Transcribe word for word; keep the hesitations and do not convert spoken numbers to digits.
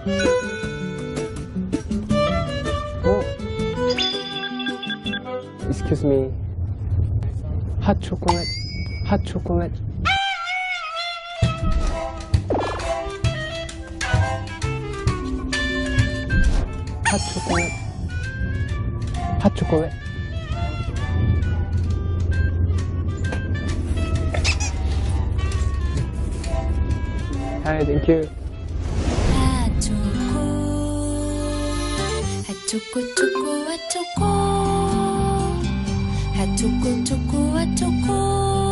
Oh, excuse me. Hot chocolate. Hot chocolate. Hot chocolate. Hot chocolate. Hi, thank you. 핫초코 초코 핫초코 핫초코 초코 핫초코